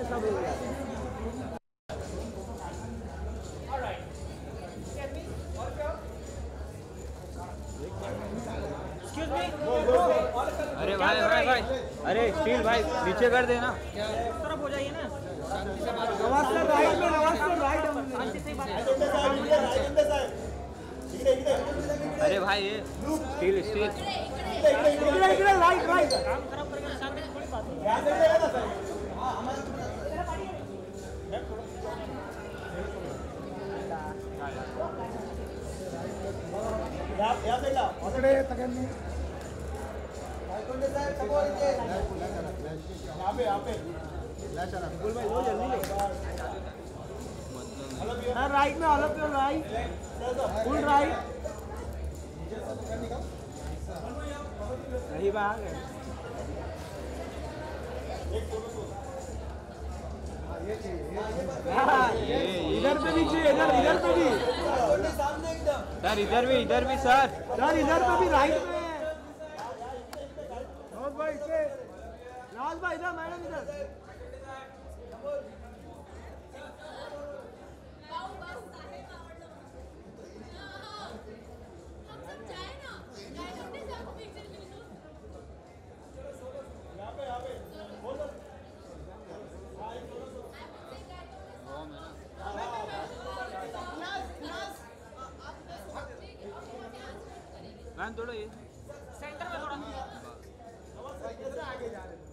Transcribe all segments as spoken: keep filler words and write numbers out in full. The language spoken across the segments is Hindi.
सब हो गया। अरे भाई भाई भाई अरे स्टील भाई नीचे कर देना, तरफ हो जाइए ना। नवाज सर राइट में, नवाज सर राइट। अरे भाई ये स्टील स्टील राइट राइट काम खराब करके सामने थोड़ी बात है। या पे ला अकडे तगन्नी यहाँ पे यहाँ पे बोल भाई लो जल्दी लो। हाँ राइट में all of your right, full right. सही बात है। इधर पे भी चाहिए, इधर इधर पे भी सर, इधर भी इधर भी सर सर इधर पे भी राइट में। नवाज भाई से नवाज भाई इधर, मैडम इधर। मैम थोड़ा ये सेंटर में थोड़ा आगे जा रहे।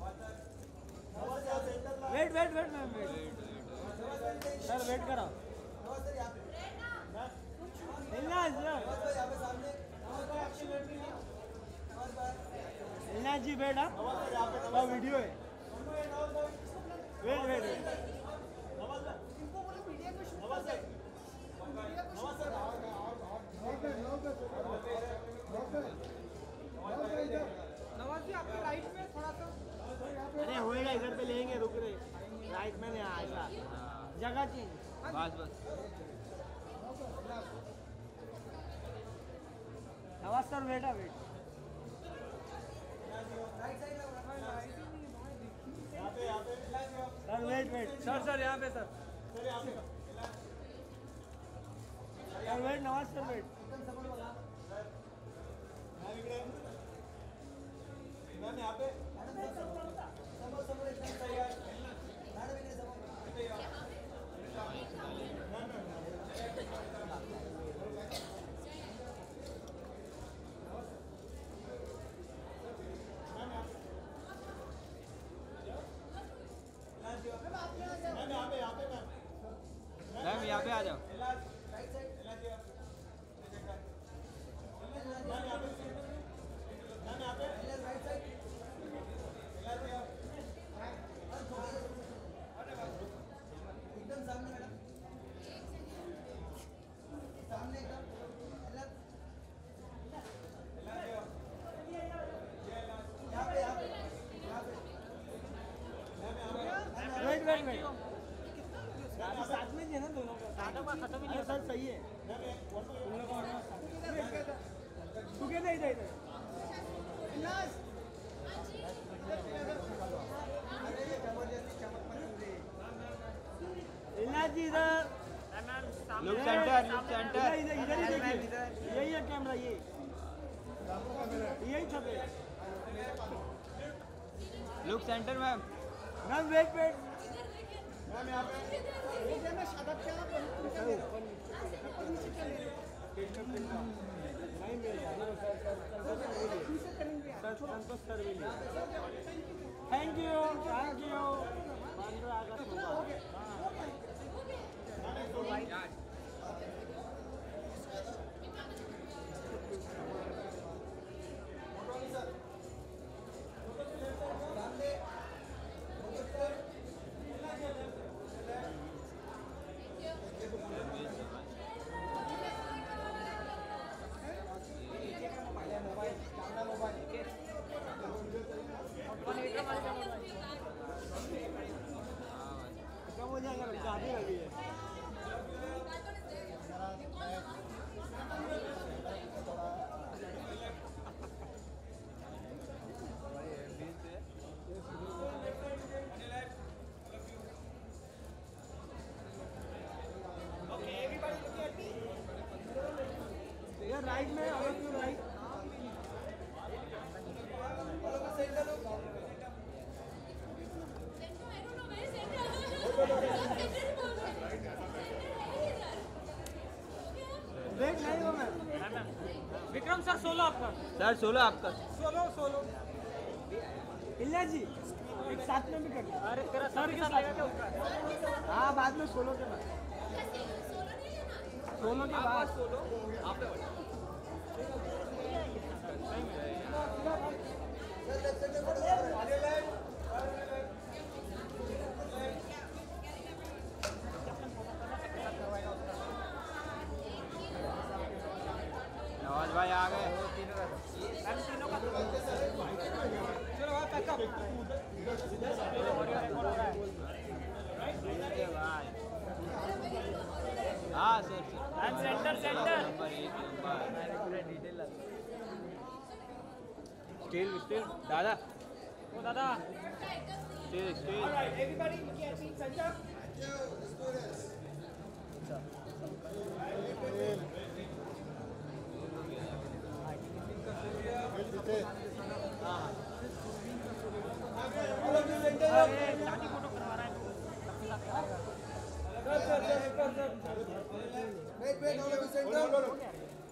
Wait wait wait ma'am wait sir, wait करो। इल्ना जी वेट। हाँ वीडियो है। Wait wait wait Nawaz ji आपके राइट में थोड़ा सा। अरे होएगा, इधर पे लेंगे, रुक रहे। राइट में नहीं आएगा, जगह चेंज। बस बस नवाज सर बेटा wait. Sir wait wait sir sir यहाँ पे sir sir wait, Nawaz sir wait. यहाँ पे मैम यहाँ पे आ जाओ। एकदम सामने मैडम, सामने एकदम। यहाँ पे यहाँ पे वेट वेट वेट साथ में ही है ना दोनों का। खत्म ही नहीं सर, सही है। टुगेदर इधर इधर इल्ला जी इधर। Look centre, look centre. इधर इधर ही देखिए, यही है कैमरा, ये यही छपे। Look centre ma'am. Ma'am wait wait ma'am यहाँ पे नहीं मिलेगा सर, संतोष सर भी नहीं। Thank you thank you. पंद्रह अगस्त होगा। शादी लगी है। राइट में all of you right break नहीं हो मैम विक्रम सर सोलो आपका सर सोलो आपका सोलो सोलो इल्ला जी एक साथ में भी कर अरे तेरा सर के साथ क्या ऊपर हाँ बाद में सोलो के बाद सोलो के बाद सोलो आप नवाज भाई आ गए तीनों का चलो भाई पैकअप हाँ सर सेंटर सेंटर नंबर एक नंबर स्टील स्टील दादा ओ दादा steel steel everybody center photo करवा रहा है wait wait all of you center hold on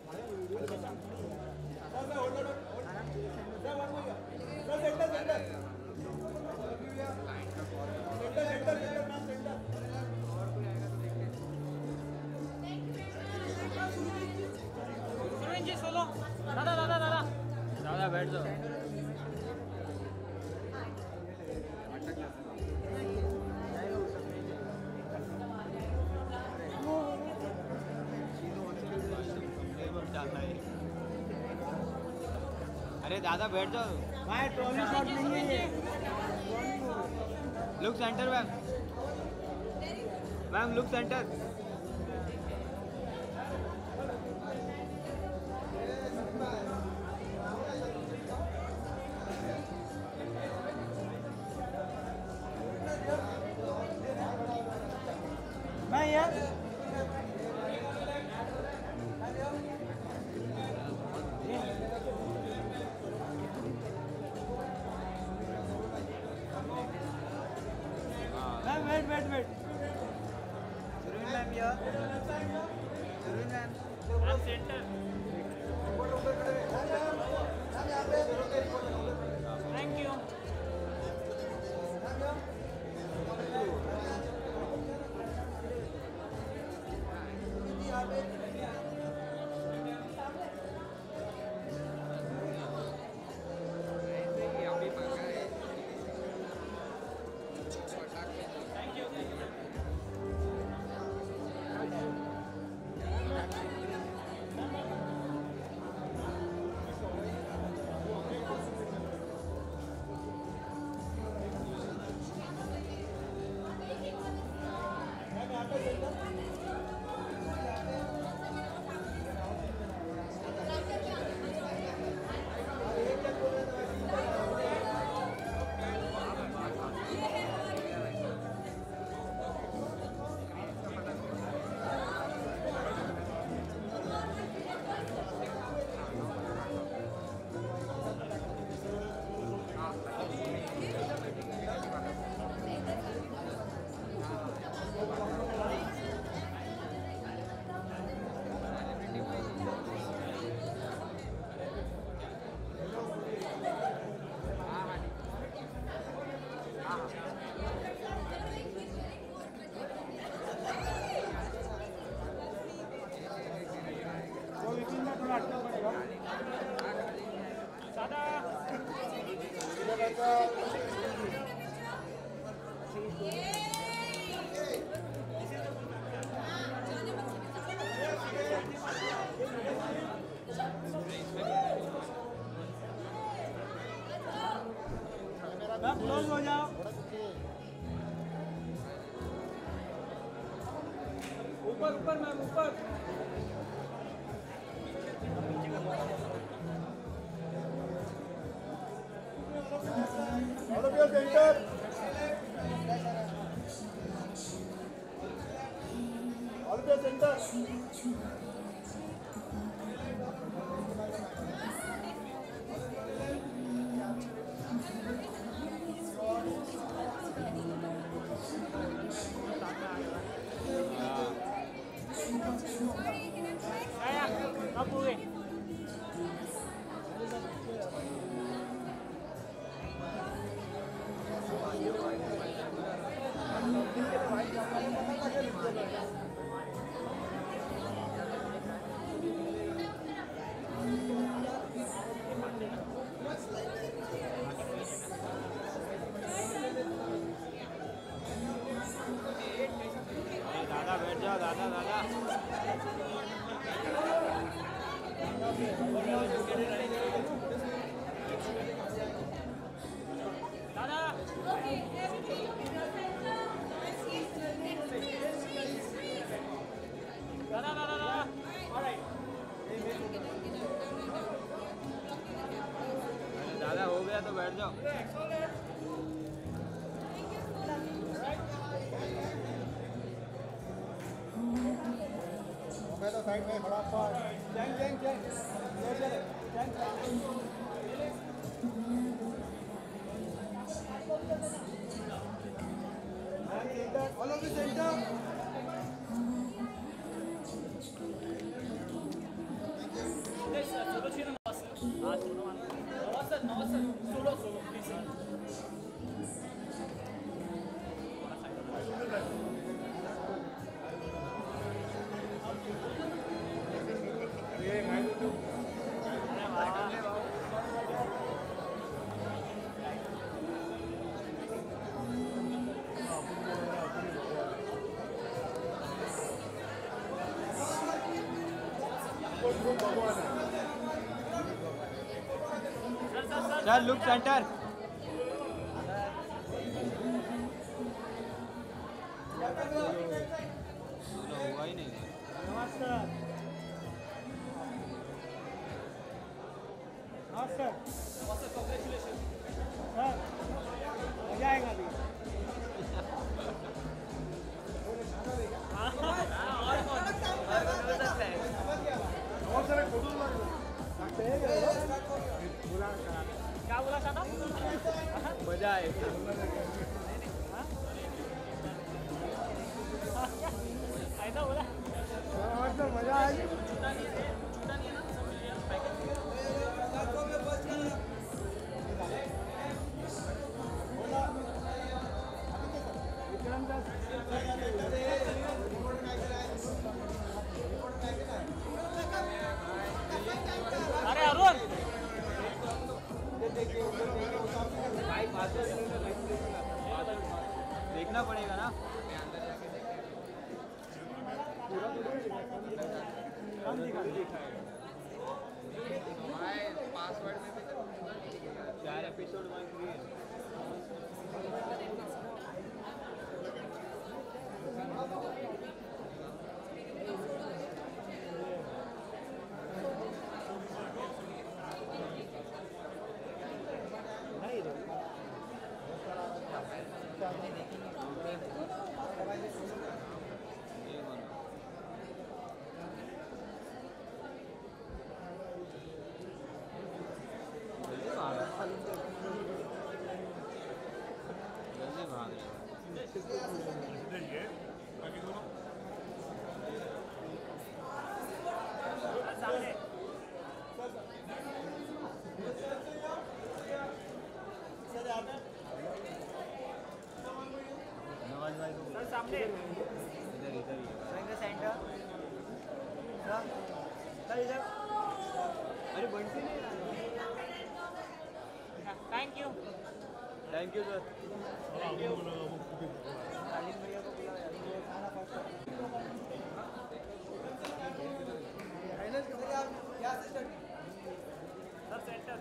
Surveen ji solo दादा दादा दादा दादा बैठ जाओ अरे दादा बैठ जाओ भाई ट्रॉली शॉट नहीं है ये look centre ma'am ma'am look centre मैं यार wait wait wait Surveen ma'am here Surveen ma'am आप सेंटर थैंक यू क्लोज हो जाओ ऊपर ऊपर मैम ऊपर All of your center. All of your center. जाओ दादा दादा दादा दादा दादा दादा दादा हो गया तो बैठ जाओ मैं तो साइड में खड़ा था चैन चैन चैन ले चले चैन centre all of the centre solo चाहिए ना हाँ सोलो नवा सर नवा सर सोलो सोलो प्लीज ये मैं तो चल लुक सेंटर हुआ ही नहीं नमस्कार नमस्कार नमस्ते कांग्रेचुलेशन सर मजा आएगा अभी बहुत सारे फोटो क्या बोला था मजा आएगा ऐसा बोला सर मजा आएगी छूटा नहीं है छूटा नहीं है ना सब मिल गया पैकेज अरे अरुण देखना पड़ेगा ना चार एपिसोड सामने नवाज भाई को सर सामने इधर इधर ही सेंटर सर इधर अरे बंटी नहीं thank you thank you sir भैया को बुलाओ खाना first sir centre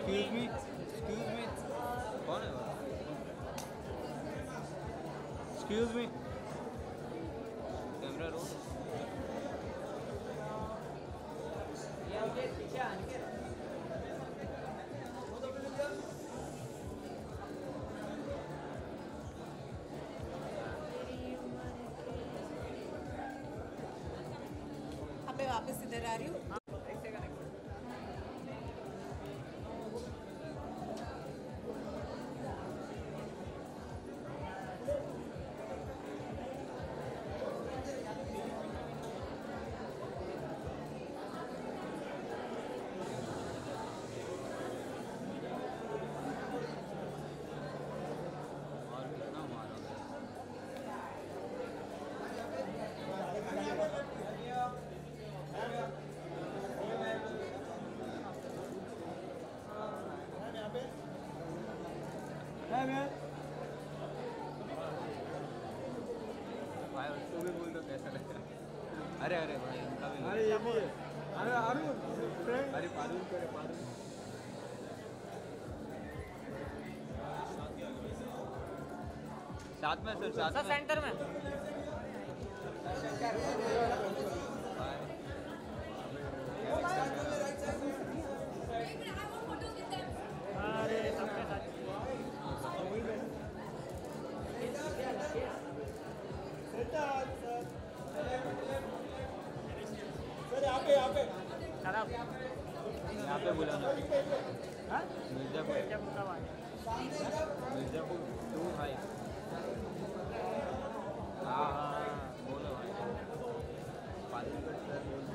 excuse me excuse me कौन है वो एक्सक्यूज मी कैमरा रोल अबे वापस इधर आ रही हूँ। भाई उसको भी बोल दो कैसा लगता है अरे अरे भाई उनका भी अरे ये भी है अरे अरुण फ्रेंड अरे पारुल करे पारुल साथ में सर साथ में सेंटर में अरे सबके साथ सर यहाँ पे यहाँ पे खराब यहाँ पे बुलाना मिर्जापुर मिर्जापुर टू भाई हाँ हाँ बोलो भाई पालनगढ़ सर बोल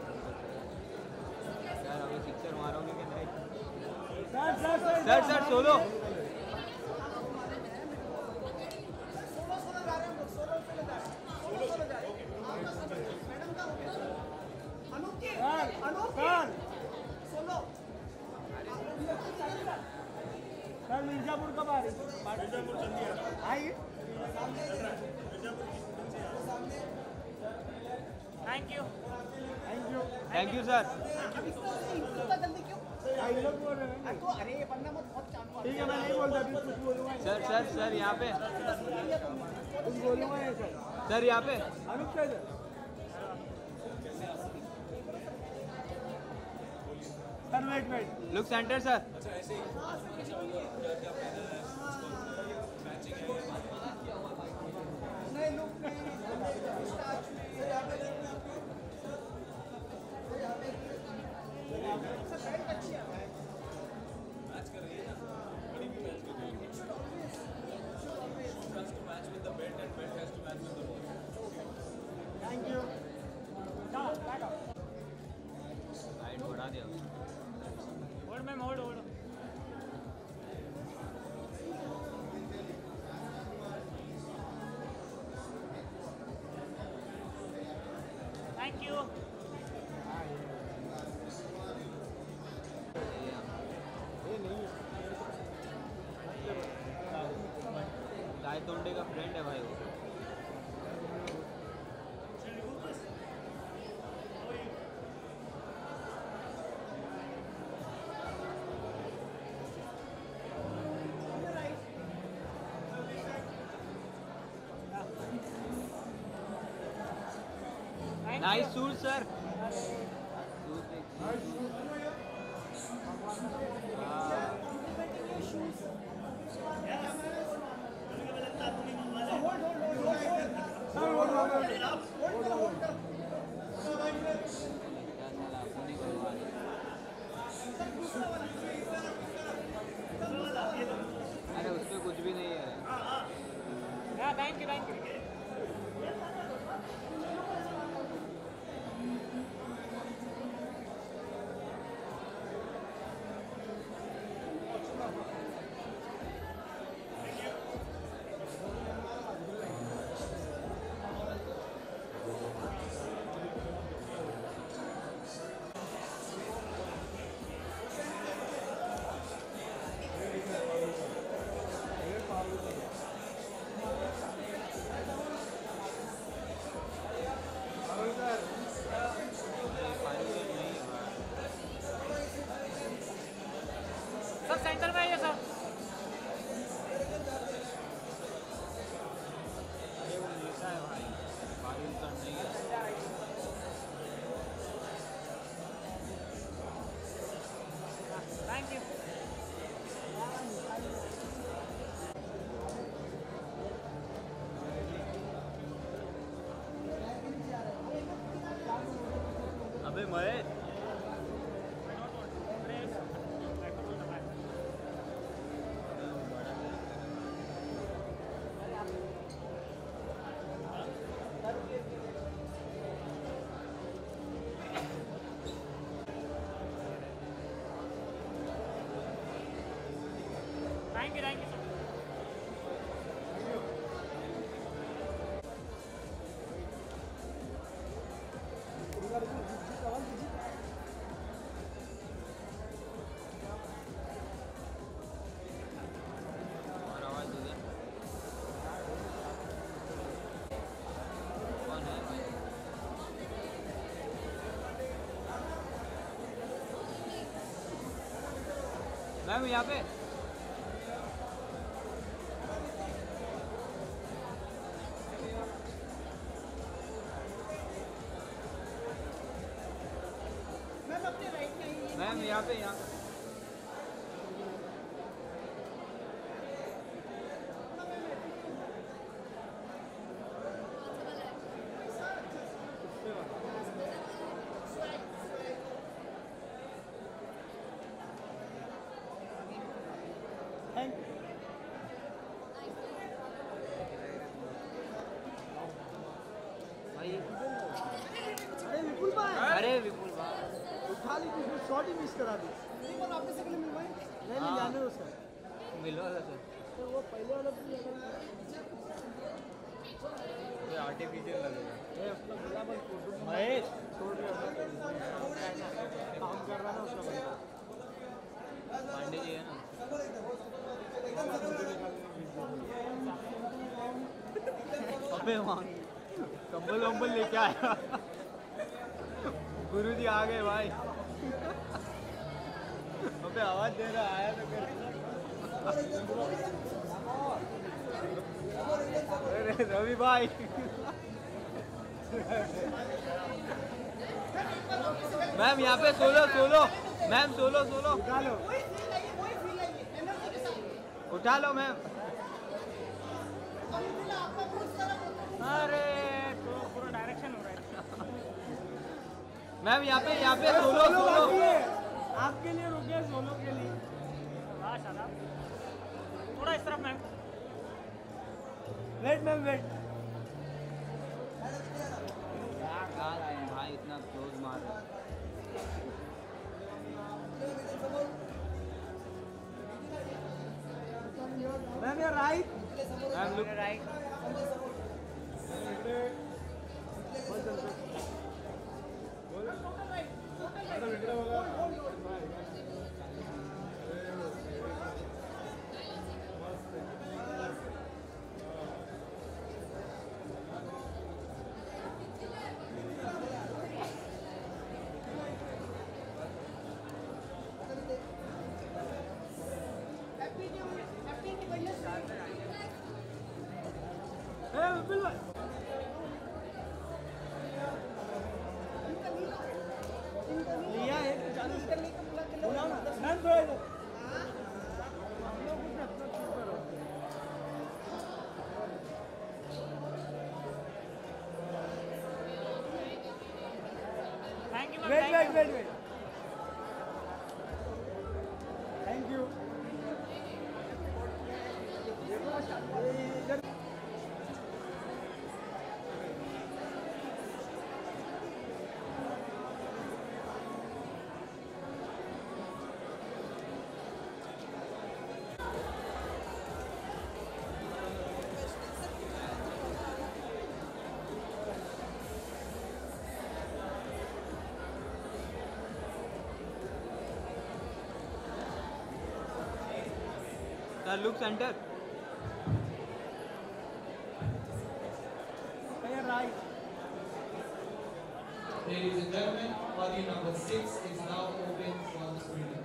यार हमें पिक्चर मारोगे कि नहीं sir sir sir sir solo sir Mirzapur कब आ रही मिर्जापुर जल्दी आइए thank you thank you thank you sir आई लोग बोल रहे हैं अरे ये पन्ना मत बहुत ठीक है मैं नहीं बोलता अभी कुछ बोलूंगा सर सर सर यहाँ पे कुछ बोलूंगा नहीं सर सर यहाँ पे Anoop sir sir wait wait look centre sir नहीं लुक नहीं थैंक यू हाइट बढ़ा दिया hold ma'am hold hold thank you ये नहीं गाय तोंडे का फ्रेंड है भाई वो नाइस सूट सर अरे उसमें कुछ भी नहीं है thank you thank you thank you. अबे Mahesh thank you thank you और आवाज दो दे। कौन है भाई? मैम यहाँ पे मैम यहाँ पे यहाँ थैंक भाई। अरे विपुल भाई, अरे विपुल भाई उठा ली थी, शॉट ही मिस करा दी। नहीं नहीं जाने दो सर, मिलो सर। तो वो पहले वाला भी ये आर्टिफिशियल लगेगा। महेश छोड़ दिया, काम कर रहा ना उसका बंदा। पांडे जी है ना। अबे वहाँ कंबल वंबल लेके आया। गुरु जी आ गए भाई। अबे आवाज दे रहा आया तो कर। अरे रवि भाई मैम यहाँ पे solo solo ma'am solo solo उठा लो, उठा लो मैम। अरे तो पूरा डायरेक्शन हो रहा है। मैम यहाँ पे यहाँ पे सोलो सोलो सोलो बाकी है, आपके लिए रुके सोलो के लिए। वाह शाबाश, थोड़ा इस तरफ मैम। वेट मैम वेट, क्या गा रहे हैं भाई, इतना क्लोज मार रहे हैं। मैम यार right, ma'am look right Vipul भाई लिया है, बुलाओ ना मैम थोड़ा इधर। Thank you wait wait wait wait, thank you. Sir look centre. Right, Ladies and gentlemen, audio number six is now open for screening.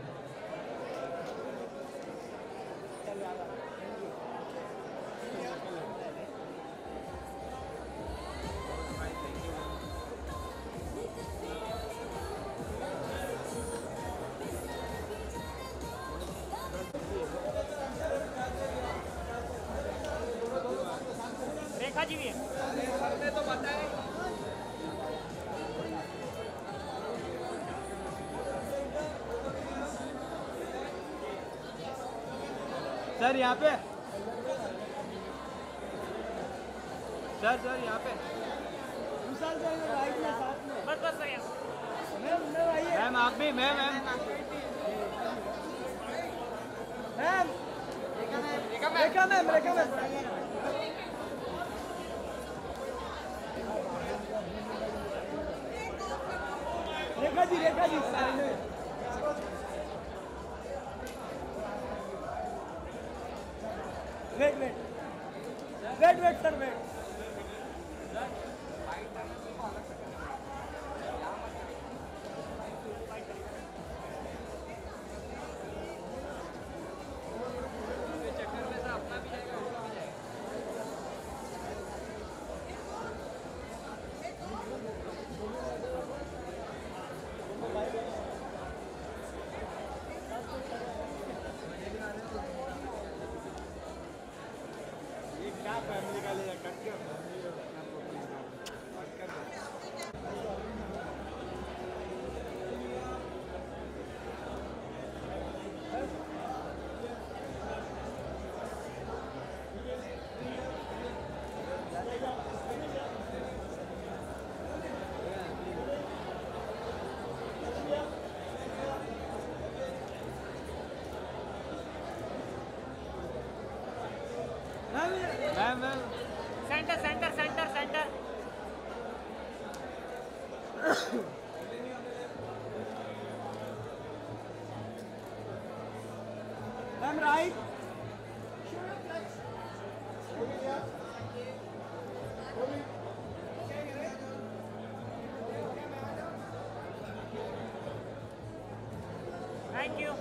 भाजी भी है। सर यहाँ पे सर सर यहाँ पे विशाल सर राइट में साथ में बस बस भैया। मैम मैम आइए मैम आप भी ma'am ma'am ma'am Rekha ma'am Rekha ma'am Rekha ji Rekha ji side में wait wait wait wait sir wait क्या फैमिली का ले कट के ma'am ma'am centre centre centre centre. Ma'am right thank you.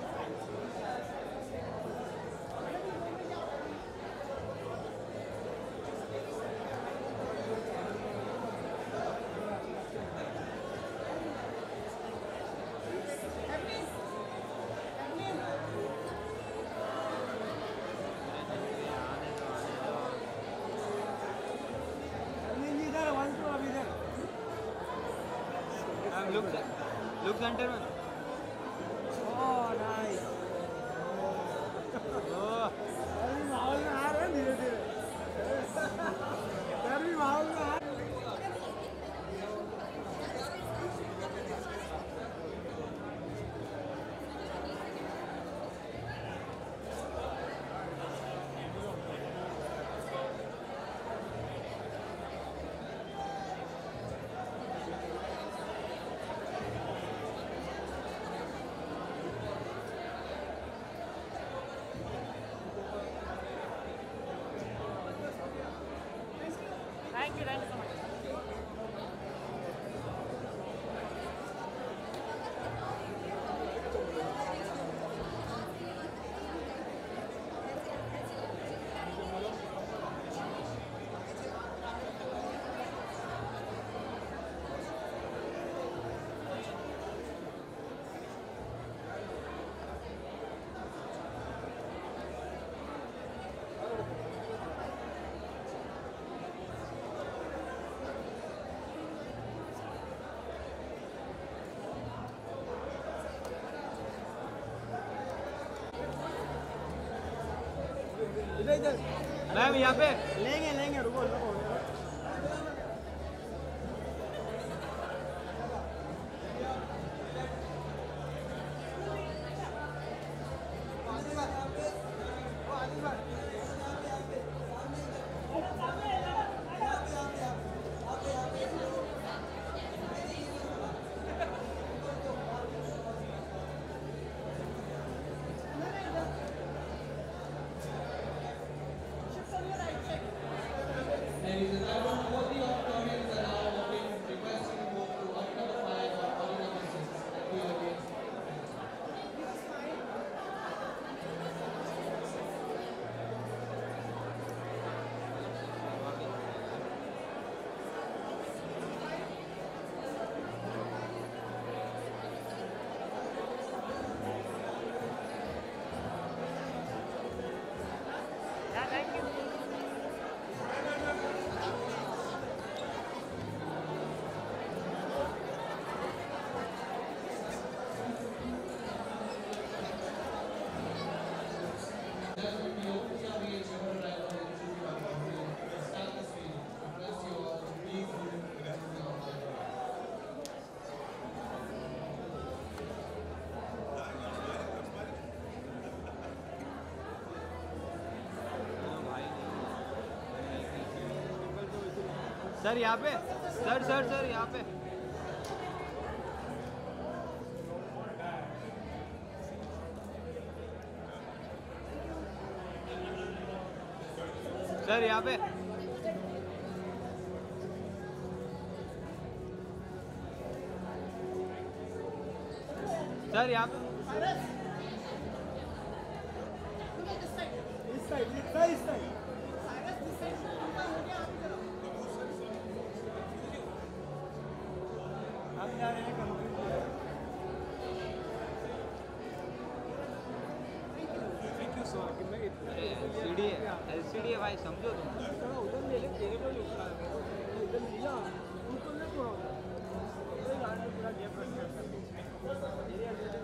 Ma'am look look centre में ओह नाइस ओह अभी माहौल में आ रहे हैं धीरे धीरे सर भी माहौल में आ thank you thank you so much. इधर इधर मैम यहाँ पे लेंगे लेंगे रुको रुको सर यहाँ पे, सर सर सर यहाँ पे। सर यहाँ पे। सर यहाँ पे। इस साइड, इस साइड, इस साइड। हम जा रहे हैं complete. Thank you sir. LCD है, एलसीडी है भाई, समझो तुम। उधर ले ले, तेरे को लुका है। इधर नीला, ऊपर ले तो। पूरा गैप रख